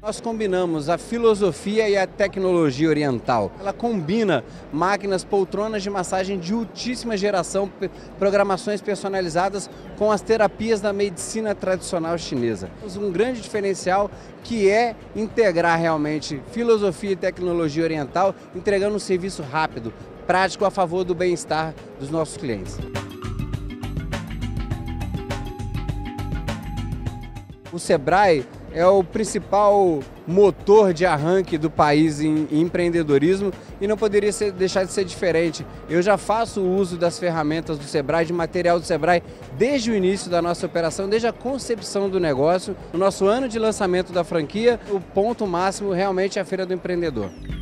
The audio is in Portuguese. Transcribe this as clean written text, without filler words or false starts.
Nós combinamos a filosofia e a tecnologia oriental. Ela combina máquinas, poltronas de massagem de ultíssima geração, programações personalizadas com as terapias da medicina tradicional chinesa. Um grande diferencial que é integrar realmente filosofia e tecnologia oriental, entregando um serviço rápido, prático a favor do bem-estar dos nossos clientes. O Sebrae é o principal motor de arranque do país em empreendedorismo e não poderia deixar de ser diferente. Eu já faço uso das ferramentas do Sebrae, de material do Sebrae, desde o início da nossa operação, desde a concepção do negócio. No nosso ano de lançamento da franquia, o ponto máximo realmente é a Feira do Empreendedor.